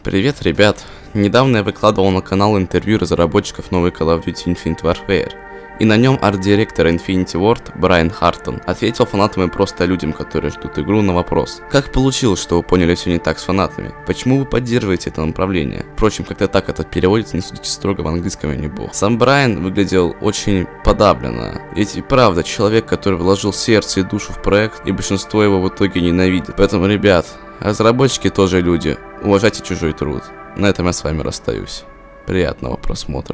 Привет, ребят! Недавно я выкладывал на канал интервью разработчиков новой Call of Duty Infinite Warfare, и на нем арт-директор Infinity Ward Брайан Хартон ответил фанатам и просто людям, которые ждут игру, на вопрос: как получилось, что вы поняли все не так с фанатами? Почему вы поддерживаете это направление? Впрочем, как-то так это переводится, не судите строго, в английском я не бог. Сам Брайан выглядел очень подавленно, ведь и правда, человек, который вложил сердце и душу в проект, и большинство его в итоге ненавидит. Поэтому, ребят, разработчики тоже люди, уважайте чужой труд. На этом я с вами расстаюсь. Приятного просмотра.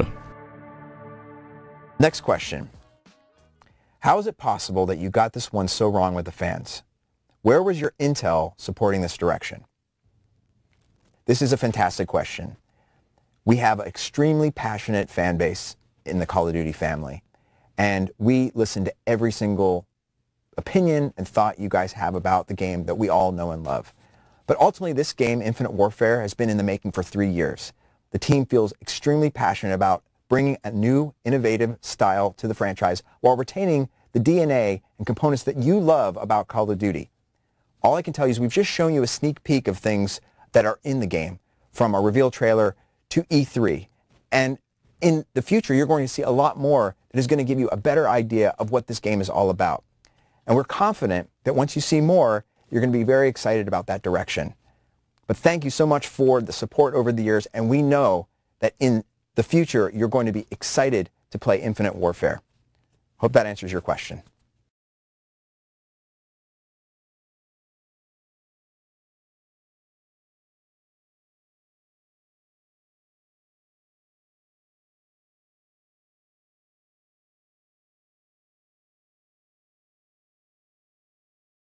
Next question. How is it possible that you got this one so wrong with the fans? Where was your intel supporting this direction? This is a fantastic question. We have an extremely passionate fan base in the Call of Duty family, and we listen to every single opinion and thought you guys have about the game that we all know and love. But ultimately, this game, Infinite Warfare, has been in the making for 3 years. The team feels extremely passionate about bringing a new, innovative style to the franchise while retaining the DNA and components that you love about Call of Duty. All I can tell you is we've just shown you a sneak peek of things that are in the game, from a reveal trailer to E3. And in the future, you're going to see a lot more that is going to give you a better idea of what this game is all about. And we're confident that once you see more, you're going to be very excited about that direction. But thank you so much for the support over the years, and we know that in the future, you're going to be excited to play Infinite Warfare. Hope that answers your question.